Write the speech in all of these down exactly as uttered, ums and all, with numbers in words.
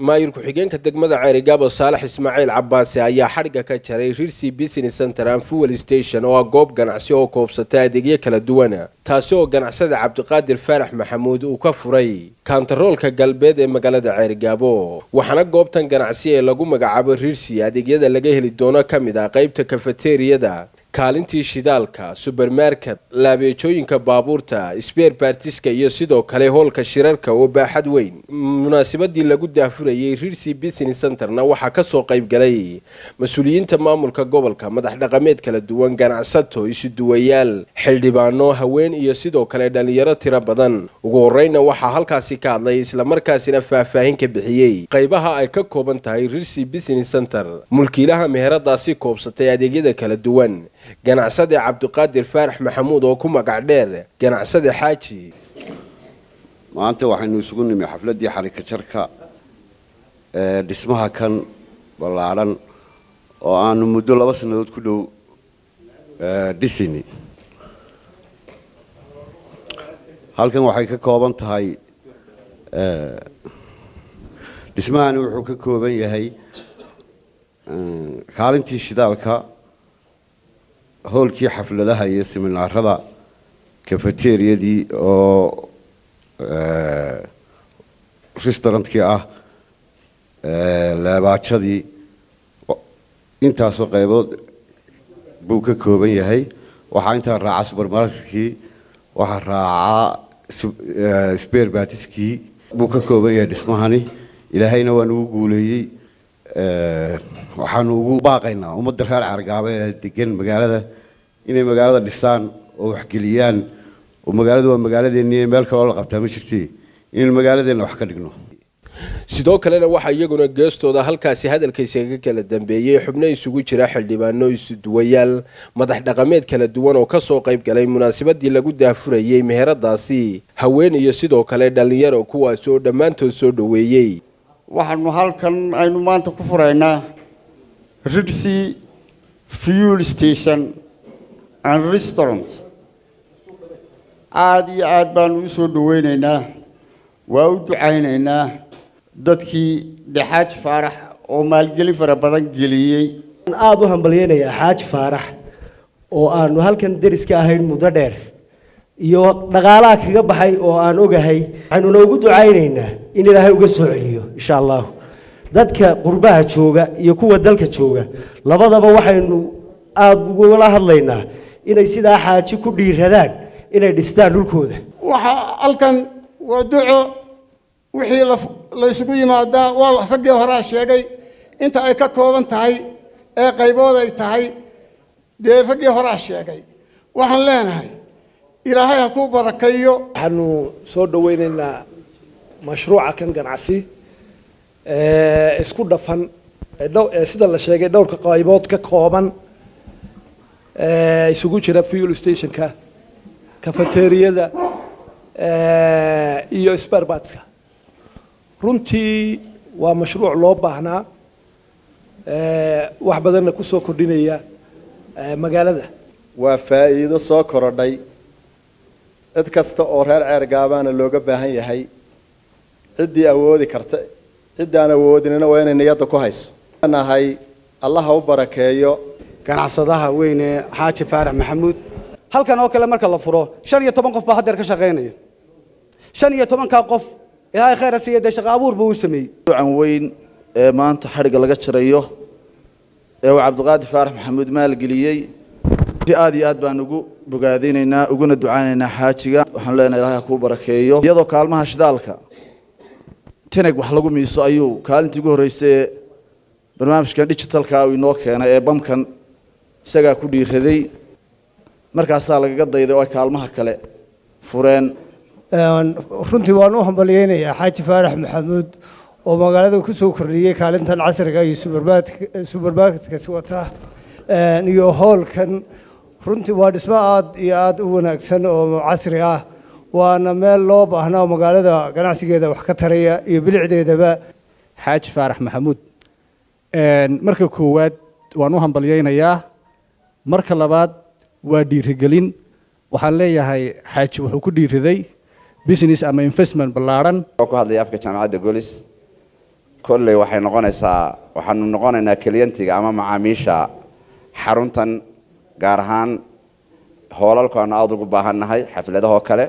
maayir ku-xigeenka degmada Ceerigaabo Saalax Ismaaciil Cabbaasi ayaa xadhiga ka jaray Rirsi Business Center and Fuel Station oo goob ganacsi oo koobsata adeegyo kala duwan taasi oo ganacsada Cabdiqaadir Faarax Maxamuud uu ka furay kantaroolka galbeed ee magaalada Ceerigaabo waxaana goobtan ganacsi ee lagu magacaabo Rirsi adeegyada laga heli doono kamid ah qaybta cafeteria kaalintii shidaalka supermarket laabeejooyinka baabuurta spare partiska iyo sidoo kale hoolka shirarka oo baaxad weyn munaasabadii lagu daafurayay Rirsi Business Centerna waxa ka soo qayb galay mas'uuliyiinta maamulka gobolka madax dhaqameed kala duwan ganacsato isu duwayaal xildhibaano haween iyo sidoo kale dhalinyaro tiro badan ugu horeyna waxa halkaasi ka hadlay isla markaasina faahfaahin ka bixiyay qaybaha ay ka kooban tahay Rirsi Business Center mulkiilaha meheradaasi koobsatay adeegyada kala duwan ganacsade Cabdiqaadir Faarax Maxamuud oo ku magac dheer ganacsade Xaaji maanta waxaynu isugu nimay xafladii xarika jarka ee dhismaha kan balaaran oo aanu muddo laba sanadood ku dhow ee dhisini halkan waxay ka kooban tahay ee dhismahan wuxuu ka kooban yahay kaalintii shidaalka hoolkii xafladaha iyo seminaarada cafeteriadii oo ee restaurantkii ah ee laabaajadii intaas oo qaybood buu ka kooban yahay waxa inta raaca supermarketkii waxa raaca spare partiskii buu ka kooban yahay dhismahani ilaahayna waa nagu guuleeyay ee waxaanu ugu baaqaynaa ummadda reer Ceerigaabo ee degan magaalada inay magaalada dhisaan oo wax geliyaan oo magaaladu waa magaaladeennii meel kale oo la qabtaa ma jirtay in magaaladeena wax ka dhigno sidoo kalena waxa iyaguna geestooda halkaasi hadalkiisa ka kala dambeeyay xubno isugu jira xildhibaano isu duwayaal madax dhaqameed kala duwan oo ka soo qayb galay munaasabadii lagu daafurayay meheradaasi haween iyo sidoo kale dhalinyaro kuwaas oo dhamaantood soo dhaweeyay waxaanu halkan aynu maanta ku furaynaa Rirsi Fuel Station and Restaurant aad iyo aad baanu u soo dhaweynaynaa waa u ducaynaynaa dadkii Xaaj Faarax oo maalgelin fara badan geliyay aad u hambalyeynaya Xaaj Faarax oo aanu halkan deriska ahayn muddo dheer iyo dhaqaalaha kaga baxay oo aan ogahay waxaanu ugu ducaynaynaa in Ilaahay uga soo celiyo insha Allah dadka qurbaha jooga iyo kuwa dalka jooga labadaba waxaynu aad ugu la hadlaynaa inay sidaa xaaji ku dhiiradaan inay dhistaan dhulkooda waxa halkan waa duco wixii la isugu yimaadaa waa ragii hore sheegay inta ay ka kooban tahay ee qaybood ay tahay dee ragii hore sheegay waxaan leenahay Ilaahay ha ku barakeeyo waxaanu soo dhaweynaynaa mashruuca kan ganacsi ee isku dhafan ee sida la sheegay dhowrka qaybood ka kooban ee isugu jira fuel stationka cafeteriada ee iyo spare partska runtii waa mashruuc loo baahnaa ee wax badan ku soo kordhinaya magaalada waa faa'iido soo korodhay cid kasta oo reer Ceerigaabana looga baahan yahay cidii awoodi karta cidaan awoodinina waa inay niyada ku hayso anahay Allah ha u barakeeyo ganacsadaha weyn ee Xaaji Faarax Maxamuud halkan oo kale marka la furo shan iyo toban qof baa hadeer ka shaqeynaya shan iyo toban ka qof ilaahay khayr siiyay shaqo abuur buu u sameeyay ducan weyn ee maanta xariga laga jirayo ee Cabdiqaadir Faarax Maxamuud maal geliyay aad iyo aad baan ugu bogaadinaynaa uguna ducaynaynaa xaajiga waxaan leenahay Ilaahay ku barakeeyo iyadoo kaalmaha shidaalka tanag wax lagu miiso ayuu kaalintii ugu horeysay barnaamijka digitalka oo inoo keenay ee bamkan isaga ku dhiiraday markaas laga dayday oo kaalmaha kale fureen runtii waan u hambalyeynaya Xaaji Faarax Maxamuud oo magaalada ku soo kordhiyay kaalintan casriga iyo supermarket supermarketka wata iyo hoolkan runtii waa dhismo aad iyo aad u wanaagsan oo casri ah waana meel loo baahnaa magaalada ganacsigeeda wax ka taraya iyo bilicdeedaba Xaaji Faarax Maxamuud een marka koowaad waan u hambalyeynayaa marka labaad waa dhiirigelin waxaan leeyahay Xaaji wuxuu ku dhiiriday business ama investment balaaran oo ku hadlay afka jaamacadda Golis kolley waxay noqonaysaa waxaanu noqonaynaa klientiga ama macaamiisha xaruntan gaar ahaan hoolalku aan aad ugu baahannahay xafladahoo kale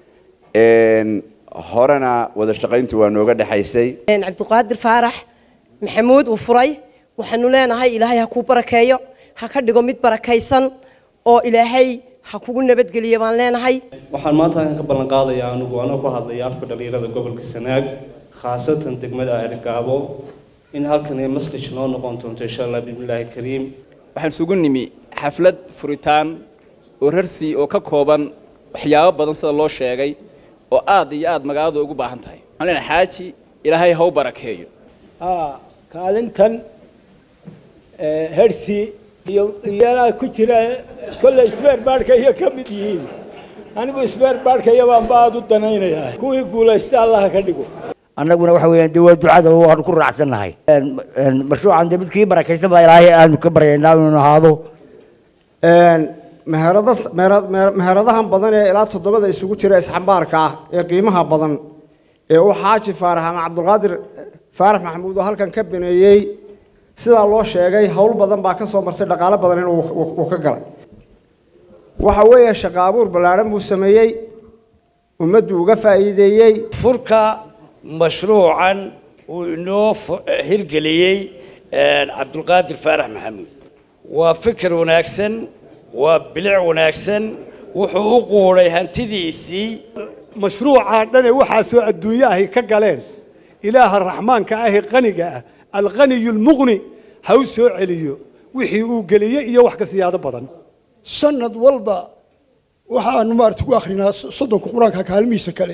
horena wada shaqayntu waa nooga dhaxaysay cabdiqaadir faarax maxamuud uu furay waxaanu leenahay ilaahay ha kuu barakeeyo ha ka dhigo mid barakaysan oo ilaahay ha kugu nabadgeliyo baan leenahay waxaan maanta ka ballan qaadayaa anigu anoo ku hadlaya afka dhalinyarada gobolka Sanaag khaasatan degmada Argaabo in halkan ay maslix noo noqon doonto insha Allah billahi kariim waxaan sugu nimi xaflad furitaan oo rarsi oo ka kooban waxyaabo badan sida loo sheegay oo aad iyo aad magaalada ugu baahan tahay waxaan leenahay xaaji ilaahay ha u barakeeyo ah kaalintan ee hersi iyo iyana ku jira kulli isbeer baarka iyo kamid yihiin anigu isbeer baarka iyo baan baad u danaynayaa kuwii guulaysta Allah ka dhigo annaguna waxa weeyaan dawlad ducada waan ku raacsanahay een mashruucan dibadkii barakaysan baa ilaahay aan ka baryaynaa inuu ahaado een meheradaha meheradahan badan ee ilaa toddobada isugu jira isxambaarka ah ee qiimaha badan ee uu xaaji faarax ama cabdulqaadir faarax maxamuud oo halkan ka bineeyay sida loo sheegay hawl badan baa ka soo martay dhaqaale badan inuu uu ka galay waxa weeye shaqo abuur balaaran buu sameeyay ummaddu uga faa'iideeyay furka mashruucan uu inoo hirgeliyay cabdulqaadir faarax maxamuud waa fikir wanaagsan waa bilic wanaagsan wuxuu u quuray hantidiisii mashruuca dhan waxa soo adduunyaha ka galeen ilaaha raxmaanka ah qaniga ah الغني المغني هاو سو عليو وحي او غليه iyo wax ka siyaado badan sanad walba waxaan maartu ku akhrina soddonka quraanka kaalmiisa kale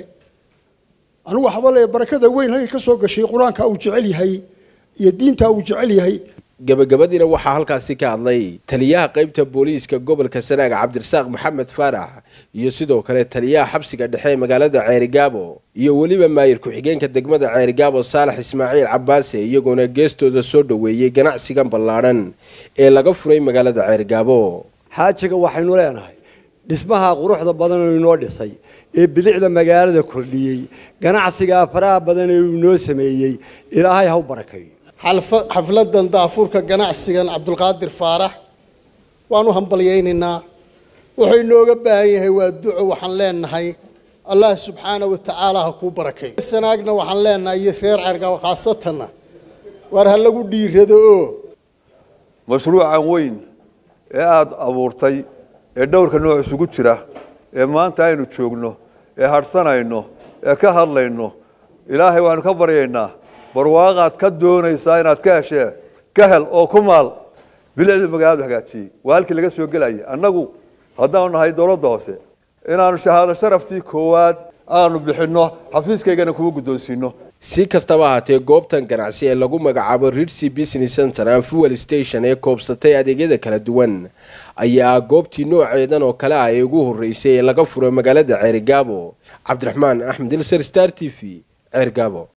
anu waxba leeyahay barakada weyn hay ka soo gashay quraanka uu jecel yahay iyo diinta uu jecel yahay gabagabadina waxaa halkaasi ka hadlay taliyaha qaybta booliiska gobolka Sanaag Cabdirasaaq Maxamed Faarax iyo sidoo kale taliyaha xabsiga dhexe magaalada Ceerigaabo iyo waliba maayir ku xigeenka degmada Ceerigaabo Saalax Ismaaciil Cabbaase iyaguna geestooda soo dhaweeyay ganacsigan ballaaran ee laga furay magaalada Ceerigaabo xaajiga waxaynu leenahay dhismaha quruxda badan oo inoo dhisay ee bilicda magaalada kordhiyay ganacsiga faraha badan ee inoo sameeyay ilaahay ha u barakeeyo xafladan daafurka ganacsigan cabdulqaadir faarax waanu hambalyeynaa wuxuu inooga baahan yahay waa duco waxaan leenahay Allah subhanahu wa ta'ala ha ku barakeeyo sanaagna waxaan leenahay reer Ceerigaabo khaasatan war ha lagu dhiirado mashruucan weyn ee aad abuurtay ee dhowrka nooc isugu jira ee maanta aynu joogno ee harsanayno ee ka hadlayno ilaahay waanu ka baryaynaa barwaaqaad ka doonaysaa inaad ka heshee ka hel oo ku maal bilicda magaalada hagaajiyay waa halkii laga soo gelayay annagu haddaanu nahay dowladda hoose inaanu shahaado sharaftii koowaad aanu bixinno xafiiskaygana kugu guddoonsiino si kastaba ahaatee goobtan ganacsi ee lagu magacaabo Ritzy Business Center and Fuel Station ee koobsatay adeegyada kala duwan ayaa goobtii nooceedan oo kale ah ee ugu horeysay ee laga furay magaalada Ceerigaabo Cabdiraxmaan Axmed Ilsar Star T V Ceerigaabo